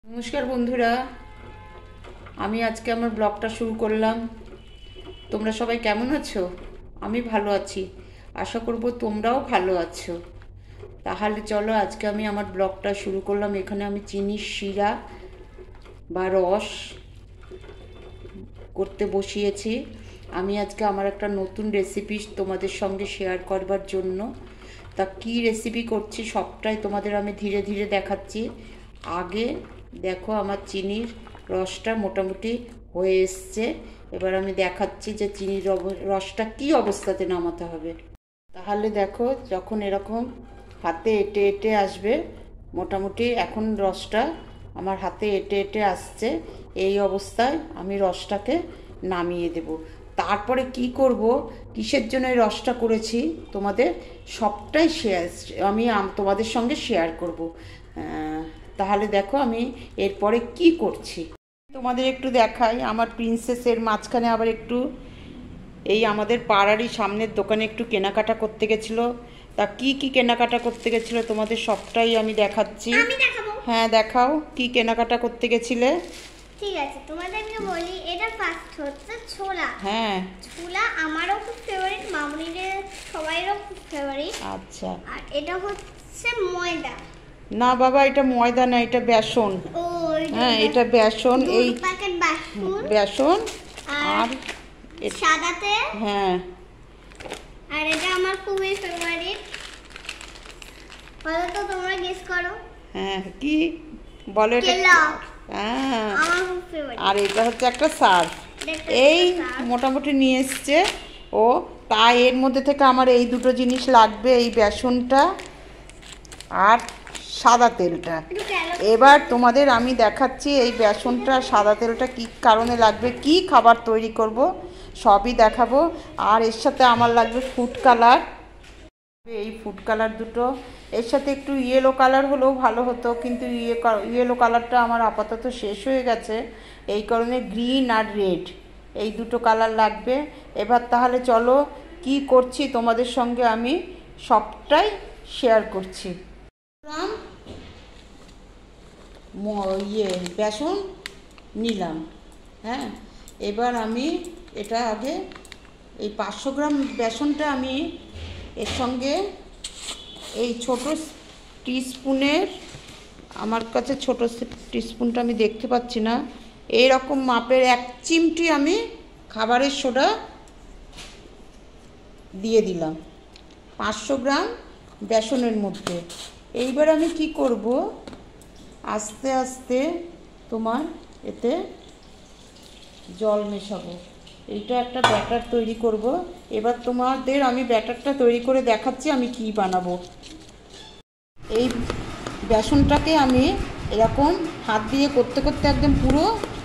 নমস্কার বন্ধুরা, আমি আজকে আমার ব্লগটা শুরু করলাম। তোমরা সবাই কেমন আছো? আমি ভালো আছি, আশা করব তোমরাও ভালো আছো। তাহলে চলো আজকে আমি আমার ব্লগটা শুরু করলাম। এখানে আমি চিনির শিরা বা রস করতে বসিয়েছি। আমি আজকে আমার একটা নতুন রেসিপি তোমাদের সঙ্গে শেয়ার করবার জন্য। তা কী রেসিপি করছি সবটাই তোমাদের আমি ধীরে ধীরে দেখাচ্ছি। আগে দেখো আমার চিনির রসটা মোটামুটি হয়ে এসছে। এবার আমি দেখাচ্ছি যে চিনির রসটা কী অবস্থাতে নামাতে হবে। তাহলে দেখো যখন এরকম হাতে এঁটে এঁটে আসবে, মোটামুটি এখন রসটা আমার হাতে এঁটে এঁটে আসছে, এই অবস্থায় আমি রসটাকে নামিয়ে দেব। তারপরে কি করব, কিসের জন্য এই রসটা করেছি তোমাদের সবটাই আমি তোমাদের সঙ্গে শেয়ার করব। তাহলে দেখো আমি এরপরে কি করছি তোমাদের একটু দেখাই। আমার প্রিন্সেসের মাঝখানে আবার একটু এই আমাদের পাড়ারই সামনের দোকানে একটু কেনাকাটা করতে গেছিলো। তা কি কি কেনাকাটা করতে গেছিলো তোমাদের সবটাই আমি দেখাচ্ছি। হ্যাঁ দেখাও, কি কেনাকাটা করতে গেছিলে? ঠিক আছে, তোমাদেরকে বলি। এটা ফার্স্ট হচ্ছে ছোলা। হ্যাঁ, ছোলা আমারও খুব ফেভারিট, মামুনিদের সবাইরও খুব ফেভারিট। আচ্ছা। আর এটা হচ্ছে ময়দা। না বাবা, এটা ময়দা না, এটা বেসন। ও হ্যাঁ, এটা বেসন। এই প্যাকেট বেসন আর সাদা তেল। হ্যাঁ, আর এটা আমার খুবই ফেভারিট। বলো তো, তোমরা গেস করো। হ্যাঁ কি বলো এটা? হ্যাঁ, আমার খুব ফেভারিট। আর এটা হচ্ছে একটা সার্ফ। এই মোটামুটি নিয়ে এসছে ও। তাই এর মধ্যে থেকে আমার এই দুটো জিনিস লাগবে, এই বেসনটা আর সাদা তেলটা। এবার তোমাদের আমি দেখাচ্ছি এই বেসনটা সাদা তেলটা কী কারণে লাগবে, কি খাবার তৈরি করব সবই দেখাবো। আর এর সাথে আমার লাগবে ফুড কালার। এই ফুড কালার দুটো, এর সাথে একটু ইয়েলো কালার হলেও ভালো হতো, কিন্তু ইয়েলো কালারটা আমার আপাতত শেষ হয়ে গেছে। এই কারণে গ্রিন আর রেড এই দুটো কালার লাগবে। এবার তাহলে চলো কি করছি তোমাদের সঙ্গে আমি সবটাই শেয়ার করছি। বেসন নিলাম। হ্যাঁ, এবার আমি এটা আগে এই 500 গ্রাম বেসনটা আমি এর সঙ্গে এই ছোটো টিস্পুনের, আমার কাছে ছোটো টিস্পুনটা আমি দেখতে পাচ্ছি না, এই রকম মাপের 1 চিমটি আমি খাবারের সোডা দিয়ে দিলাম 500 গ্রাম বেসনের মধ্যে। এইবার আমি কি করব, আস্তে আস্তে তোমার এতে জল মেশাবো। এইটা একটা ব্যাটার তৈরি করব। এবার তোমাদের আমি ব্যাটারটা তৈরি করে দেখাচ্ছি আমি কি বানাবো। এই বেসনটাকে আমি এরকম হাত দিয়ে করতে করতে একদম পুরো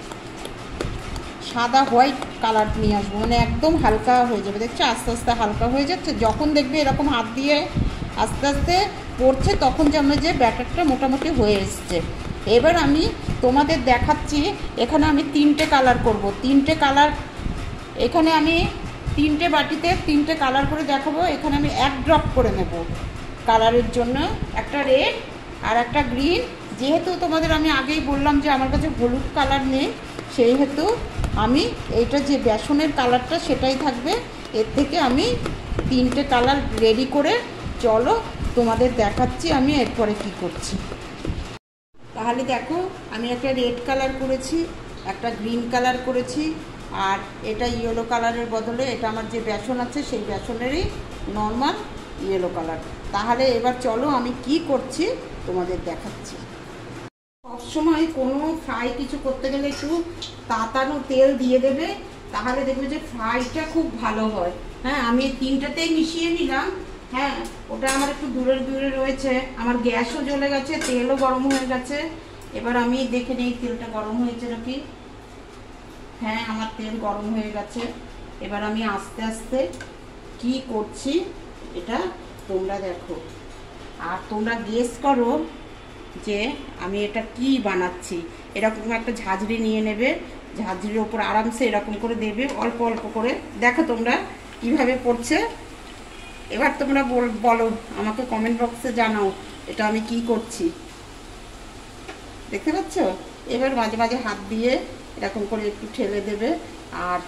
সাদা হোয়াইট কালার নিয়ে আসবো, মানে একদম হালকা হয়ে যাবে। দেখছো আস্তে আস্তে হালকা হয়ে যাচ্ছে। যখন দেখবে এরকম হাত দিয়ে আস্তে আস্তে পড়ছে, তখন জানবে যে ব্যাটারটা মোটামুটি হয়ে এসছে। এবার আমি তোমাদের দেখাচ্ছি, এখানে আমি 3টে কালার করব। 3টে কালার, এখানে আমি 3টে বাটিতে 3টে কালার করে দেখাবো। এখানে আমি 1 ড্রপ করে নেব কালারের জন্য, একটা রেড আর একটা গ্রিন। যেহেতু তোমাদের আমি আগেই বললাম যে আমার কাছে হলুদ কালার নেই, সেই হেতু আমি এইটা যে বেসনের কালারটা সেটাই থাকবে। এর থেকে আমি 3টে কালার রেডি করে চলো তোমাদের দেখাচ্ছি আমি এরপরে কি করছি। তাহলে দেখো, আমি একটা রেড কালার করেছি, একটা গ্রিন কালার করেছি, আর এটা ইয়েলো কালারের বদলে এটা আমার যে বেসন আছে সেই বেসনেরই নর্মাল ইয়েলো কালার। তাহলে এবার চলো আমি কি করছি তোমাদের দেখাচ্ছি। সবসময় কোনো ফ্রাই কিছু করতে গেলে একটু তাতানো তেল দিয়ে দেবে, তাহলে দেখবে যে ফ্রাইটা খুব ভালো হয়। হ্যাঁ, আমি 3টাতেই মিশিয়ে নিলাম। হ্যাঁ, ওটা আমার একটু দূরে দূরে রয়েছে, আমার গ্যাসও জ্বলে গেছে, তেলও গরম হয়ে গেছে। এবার আমি দেখে নিই তেলটা গরম হয়েছে নাকি। হ্যাঁ, আমার তেল গরম হয়ে গেছে। এবার আমি আস্তে আস্তে কি করছি এটা তোমরা দেখো, আর তোমরা গেস করো যে আমি এটা কি বানাচ্ছি। এরকম একটা ঝাঁঝরি নিয়ে নেবে, ঝাঁঝরির ওপর আরামসে এরকম করে দেবে অল্প অল্প করে। দেখো তোমরা কিভাবে পড়ছে। এবার তোমরা বলো, আমাকে কমেন্ট বক্সে জানাও এটা আমি কি করছি। দেখতে পাচ্ছ? এবার মাঝে মাঝে হাত দিয়ে এরকম করে একটু ঠেলে দেবে। আর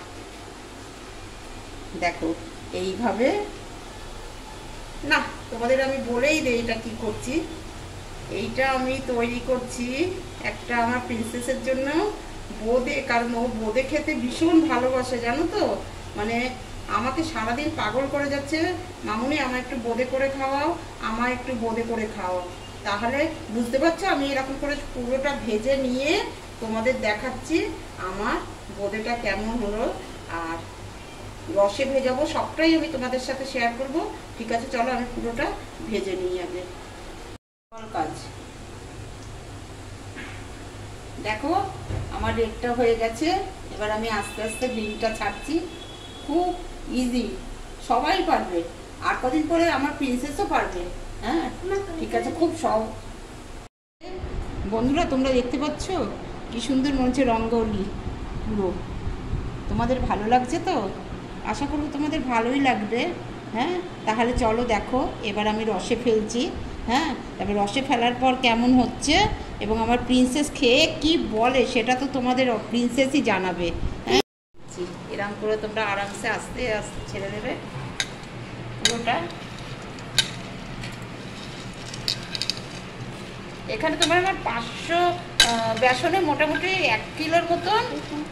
দেখো এইভাবে, না তোমাদের আমি বলেই দিই এটা কি করছি। এইটা আমি তৈরি করছি একটা আমার প্রিন্সেসের জন্য বোঁদে, কারণ ও বোঁদে খেতে ভীষণ ভালোবাসে জানো তো। মানে আমাকে সারাদিন পাগল করে যাচ্ছে, মামুনি আমার একটু বোঁদে করে খাওয়াও, আমার একটু বোঁদে করে খাওয়াও। তাহলে বুঝতে পারছো আমি এরকম করে পুরোটা ভেজে নিয়ে তোমাদের দেখাচ্ছি আমার বোঁদেটা কেমন হলো। আর রসে ভেজাবো, সবটাই আমি তোমাদের সাথে শেয়ার করব। ঠিক আছে, চলো আমি পুরোটা ভেজে নিই আগে। কাজ দেখো আমার রেডটা হয়ে গেছে। এবার আমি আস্তে আস্তে ডিমটা ছাড়ছি। খুব ইজি, সবাই পারবে। আর কদিন পরে আমার প্রিন্সেসও পারবে। হ্যাঁ ঠিক আছে, খুব সব। বন্ধুরা তোমরা দেখতে পাচ্ছ কি সুন্দর মনে হচ্ছে রঙ্গোলি পুরো। তোমাদের ভালো লাগছে তো? আশা করব তোমাদের ভালোই লাগবে। হ্যাঁ তাহলে চলো দেখো এবার আমি রসে ফেলছি। হ্যাঁ তারপর রসে ফেলার পর কেমন হচ্ছে এবং আমার প্রিন্সেস খেয়ে কি বলে সেটা তো তোমাদের প্রিন্সেসই জানাবে। হ্যাঁ এরকম করে তোমরা আরামসে আস্তে আস্তে ছেড়ে দেবে পুরোটা। এখানে তোমার আমার 500 বেসনে মোটামুটি 1 কিলোর মতন।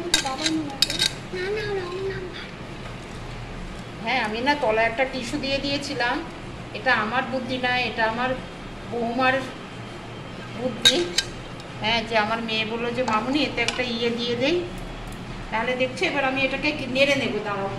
হ্যাঁ আমি না তলায় একটা টিস্যু দিয়ে দিয়েছিলাম। এটা আমার বুদ্ধি না, এটা আমার বৌমার বুদ্ধি। হ্যাঁ যে আমার মেয়ে বললো যে মামুনি এতে একটা ইয়ে দিয়ে দেই। তাহলে দেখছো এবার আমি এটাকে নেড়ে নেবো। দাঁড়াও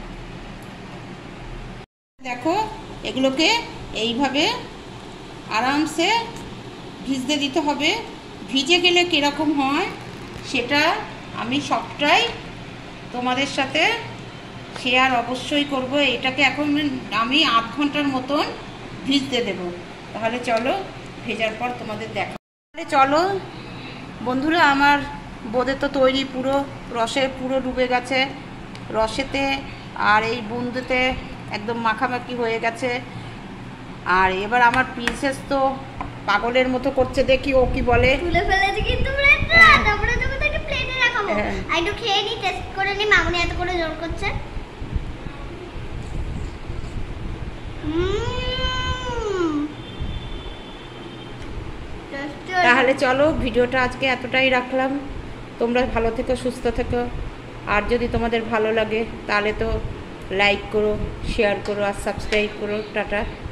দেখো এগুলোকে এইভাবে আরামসে ভিজতে দিতে হবে। ভিজে গেলে কীরকম হয় সেটা আমি সবটাই তোমাদের সাথে শেয়ার অবশ্যই করব। এটাকে এখন আমি 8 ঘন্টার মতন ভিজতে দেব। তাহলে চলো ভেজার পর তোমাদের দেখা। তাহলে চলো বন্ধুরা, আমার বোঁদে তো তৈরি, পুরো রসে পুরো ডুবে গেছে রসেতে, আর এই বুন্দুতে একদম মাখামাখি হয়ে গেছে। আর এবার আমার প্রিন্সেস তো পাগলের মতো করছে, দেখি ও কি বলে। তুলে ফেলেছে কিন্তু প্লেটটা, তারপরে তোমাদেরকে প্লেটে রাখাবো। একটু খেয়ে নি, টেস্ট করে নি, মামুনি এত করে জোর করছে। তাহলে চলো ভিডিওটা আজকে এতটাই রাখলাম। তোমরা ভালো থেকো, সুস্থ থেকো। আর যদি তোমাদের ভালো লাগে তাহলে তো লাইক করো, শেয়ার করো আর সাবস্ক্রাইব করো। টাটা।